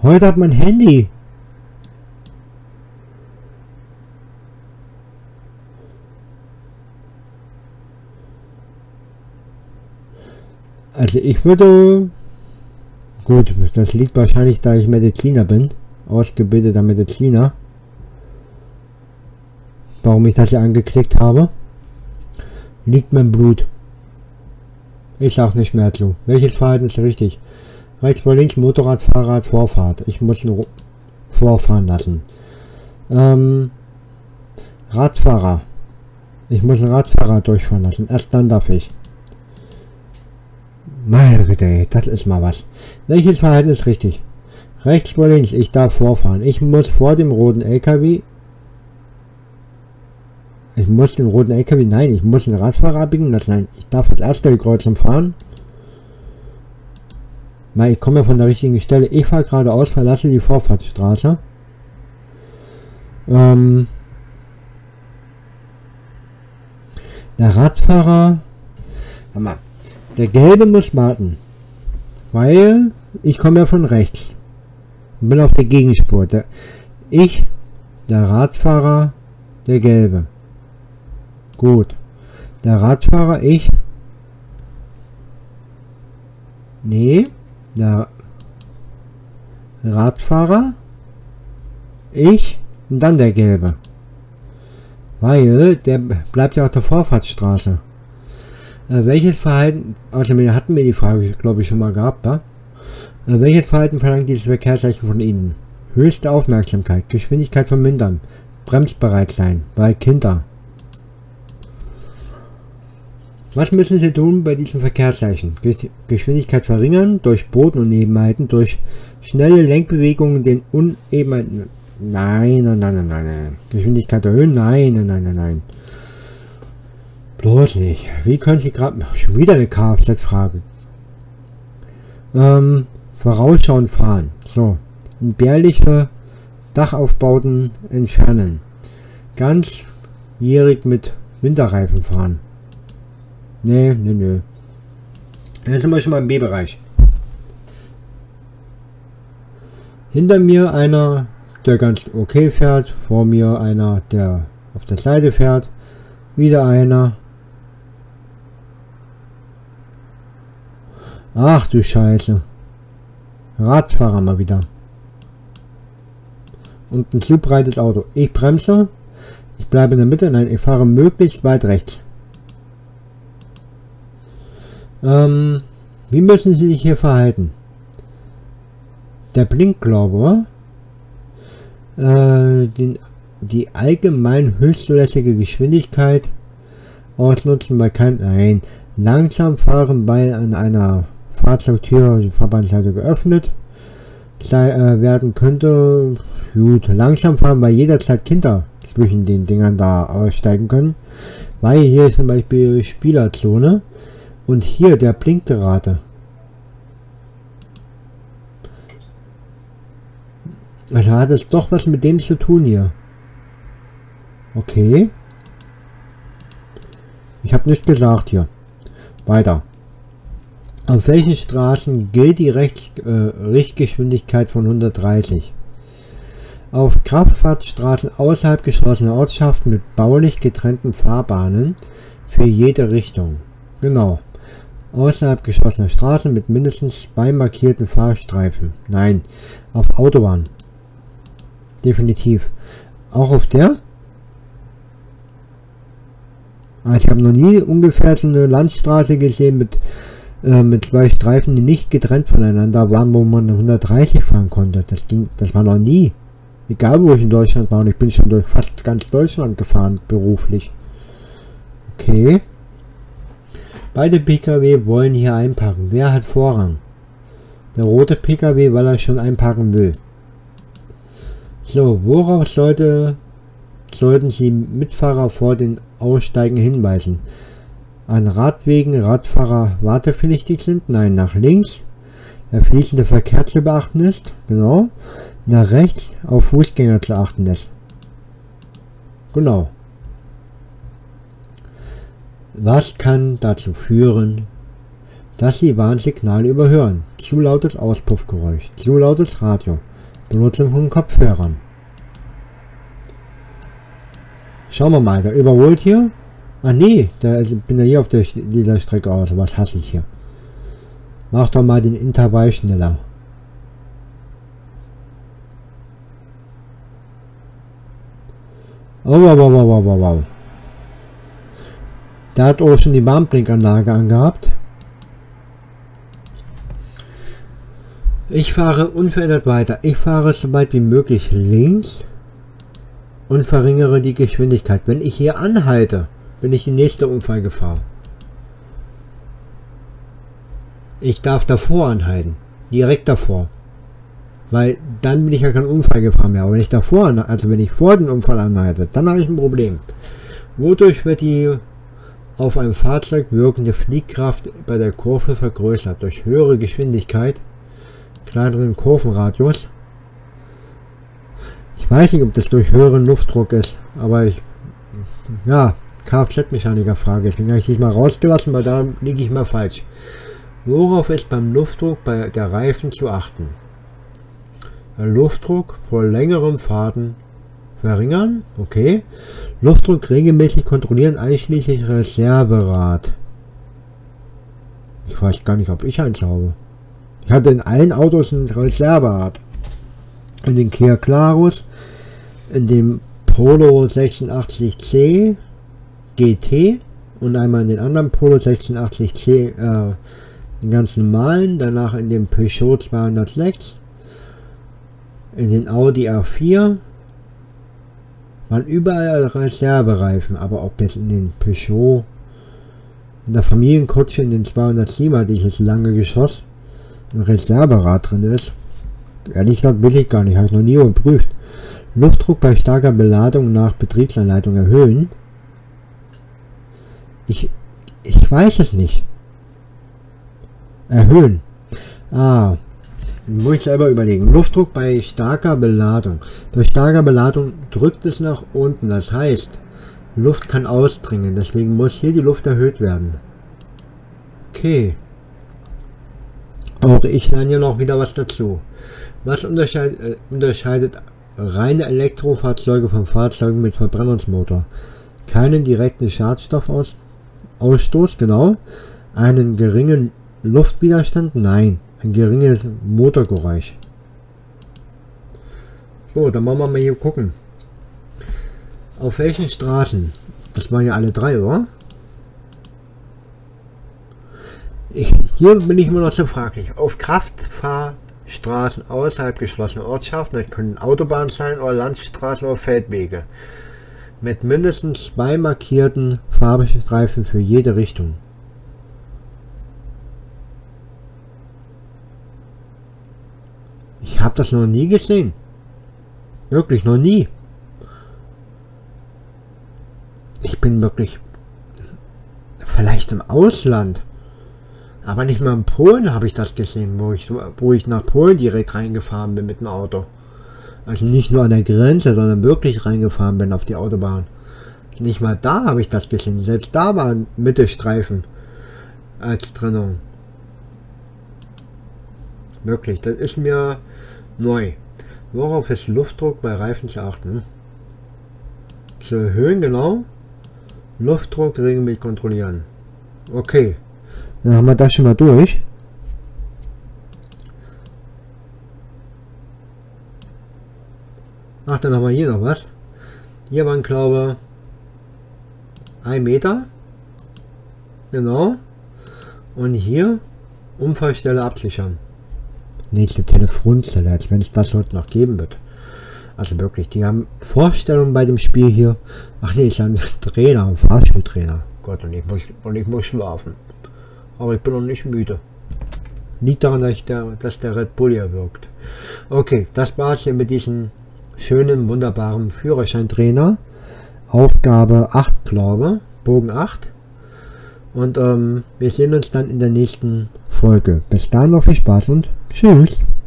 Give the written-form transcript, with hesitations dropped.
Heute hat mein Handy. Also ich würde... Gut, das liegt wahrscheinlich, da ich Mediziner bin. Ausgebildeter Mediziner. Warum ich das hier angeklickt habe. Liegt mein Blut. Ich sag nicht mehr zu. Welches Verhalten ist richtig? Rechts vor links, Motorrad, Fahrrad, Vorfahrt. Ich muss ihn vorfahren lassen. Radfahrer. Ich muss einen Radfahrer durchfahren lassen. Erst dann darf ich. Meine Güte, das ist mal was. Welches Verhalten ist richtig? Rechts vor links, ich darf vorfahren. Ich muss vor dem roten LKW... Ich muss den roten LKW... Nein, ich muss den Radfahrer abbiegen lassen. Nein, ich darf als erster die Kreuzung fahren. Nein, ich komme ja von der richtigen Stelle. Ich fahre geradeaus, verlasse die Vorfahrtsstraße. Der Radfahrer... Hammer. Der Gelbe muss warten. Weil ich komme ja von rechts. Und bin auf der Gegenspur. Der Radfahrer, der Gelbe. Gut. Der Radfahrer, ich. Nee. Der Radfahrer, ich und dann der Gelbe. Weil der bleibt ja auf der Vorfahrtsstraße. Welches Verhalten, also wir hatten die Frage, glaube ich, schon mal gehabt, ja? Welches Verhalten verlangt dieses Verkehrszeichen von Ihnen? Höchste Aufmerksamkeit, Geschwindigkeit vermindern, bremsbereit sein, bei Kinder. Was müssen Sie tun bei diesem Verkehrszeichen? Geschwindigkeit verringern, durch Boden und Nebenheiten, durch schnelle Lenkbewegungen den Unebenheiten. Nein. Geschwindigkeit erhöhen? Nein. Bloß nicht. Wie können Sie gerade... Schon wieder eine Kfz-Frage. Vorausschauend fahren. So. Entbehrliche Dachaufbauten entfernen. Ganzjährig mit Winterreifen fahren. Nee. Dann sind wir schon mal im B-Bereich. Hinter mir einer, der ganz okay fährt. Vor mir einer, der auf der Seite fährt. Wieder einer. Ach du Scheiße. Radfahrer mal wieder. Und ein zu breites Auto. Ich bremse. Ich bleibe in der Mitte. Nein, ich fahre möglichst weit rechts. Wie müssen Sie sich hier verhalten? Der Blinkglaube. Die allgemein höchstzulässige Geschwindigkeit ausnutzen bei kein... Nein. Langsam fahren bei an einer Fahrzeugtür die Fahrbahnseite geöffnet werden könnte. Gut, langsam fahren, weil jederzeit Kinder zwischen den Dingern da aussteigen können. Weil hier ist zum Beispiel Spielerzone und hier der Blinkgerate. Also hat es doch was mit dem zu tun hier. Okay. Ich habe nichts gesagt hier. Weiter. Auf welchen Straßen gilt die Richtgeschwindigkeit von 130? Auf Kraftfahrtstraßen außerhalb geschlossener Ortschaften mit baulich getrennten Fahrbahnen für jede Richtung. Genau. Außerhalb geschlossener Straßen mit mindestens 2 markierten Fahrstreifen. Nein. Auf Autobahn. Definitiv. Auch auf der? Also ich habe noch nie ungefähr so eine Landstraße gesehen mit 2 Streifen, die nicht getrennt voneinander waren, wo man 130 fahren konnte. Das war noch nie. Egal wo ich in Deutschland war, und ich bin schon durch fast ganz Deutschland gefahren, beruflich. Okay. Beide PKW wollen hier einparken. Wer hat Vorrang? Der rote PKW, weil er schon einparken will. So, worauf sollten Sie Mitfahrer vor den Aussteigen hinweisen? An Radwegen Radfahrer wartepflichtig sind? Nein, nach links. Der fließende Verkehr zu beachten ist. Genau. Nach rechts auf Fußgänger zu achten ist. Genau. Was kann dazu führen, dass Sie Warnsignale überhören? Zu lautes Auspuffgeräusch, zu lautes Radio, Benutzung von Kopfhörern. Schauen wir mal, der überholt hier. Ah nee, bin ja hier auf dieser Strecke aus. Was hasse ich hier? Mach doch mal den Intervall schneller. Oh, wow. Der hat auch schon die Warnblinkanlage angehabt. Ich fahre unverändert weiter. Ich fahre so weit wie möglich links und verringere die Geschwindigkeit. Wenn ich hier anhalte, bin ich die nächste Unfallgefahr. Ich darf davor anhalten. Direkt davor. Weil dann bin ich ja kein Unfallgefahr mehr. Aber wenn ich davor, also wenn ich vor den Unfall anhalte, dann habe ich ein Problem. Wodurch wird die auf einem Fahrzeug wirkende Fliehkraft bei der Kurve vergrößert? Durch höhere Geschwindigkeit, kleineren Kurvenradius. Ich weiß nicht, ob das durch höheren Luftdruck ist, aber ja, Kfz-Mechaniker-Frage. Deswegen habe ich diesmal rausgelassen, weil da liege ich mal falsch. Worauf ist beim Luftdruck bei der Reifen zu achten? Der Luftdruck vor längerem Fahrten verringern, okay. Luftdruck regelmäßig kontrollieren, einschließlich Reserverad. Ich weiß gar nicht, ob ich eins habe. Ich hatte in allen Autos ein Reserverad. In den Kia Clarus, in dem Polo 86C GT und einmal in den anderen Polo 86C den ganz normalen, danach in dem Peugeot 206, in den Audi A4 waren überall Reservereifen, aber ob jetzt in den Peugeot, in der Familienkutsche, in den 207er, dieses lange Geschoss, ein Reserverad drin ist, ehrlich gesagt weiß ich gar nicht, habe ich noch nie überprüft. Luftdruck bei starker Beladung nach Betriebsanleitung erhöhen. Ich weiß es nicht. Erhöhen. Ah, muss ich selber überlegen. Luftdruck bei starker Beladung. Bei starker Beladung drückt es nach unten. Das heißt, Luft kann ausdringen. Deswegen muss hier die Luft erhöht werden. Okay. Auch ich lerne ja noch wieder was dazu. Was unterscheidet reine Elektrofahrzeuge von Fahrzeugen mit Verbrennungsmotor? Keinen direkten Schadstoffausstoß, genau. Einen geringen Luftwiderstand? Nein. Ein geringes Motorgeräusch. So, dann wollen wir mal hier gucken. Auf welchen Straßen? Das waren ja alle drei, oder? Hier bin ich immer noch so fraglich. Auf Kraftfahrstraßen außerhalb geschlossener Ortschaften, das können Autobahnen sein oder Landstraßen oder Feldwege, mit mindestens 2 markierten Fahrstreifen für jede Richtung. Ich habe das noch nie gesehen. Wirklich noch nie. Ich bin wirklich vielleicht im Ausland. Aber nicht mal in Polen habe ich das gesehen, wo ich nach Polen direkt reingefahren bin mit dem Auto. Also nicht nur an der Grenze, sondern wirklich reingefahren bin auf die Autobahn. Nicht mal da habe ich das gesehen. Selbst da waren Mittelstreifen als Trennung. Wirklich, das ist mir neu. Worauf ist Luftdruck bei Reifen zu achten? Zu erhöhen, genau. Luftdruck regelmäßig kontrollieren. Okay. Dann haben wir das schon mal durch. Ach, dann haben wir hier noch was. Hier waren, glaube ich, 1 Meter. Genau. Und hier Unfallstelle absichern. Nächste Telefonzelle, als wenn es das heute noch geben wird. Also wirklich, die haben Vorstellungen bei dem Spiel hier. Ach nee, ist ja ein Trainer, ein Fahrschultrainer. Gott, und ich muss schlafen. Aber ich bin noch nicht müde. Liegt daran, dass der Red Bull hier wirkt. Okay, das war's hier mit diesem schönen, wunderbaren Führerscheintrainer. Aufgabe 8, glaube ich. Bogen 8. Und wir sehen uns dann in der nächsten Folge. Bis dann, noch viel Spaß und tschüss.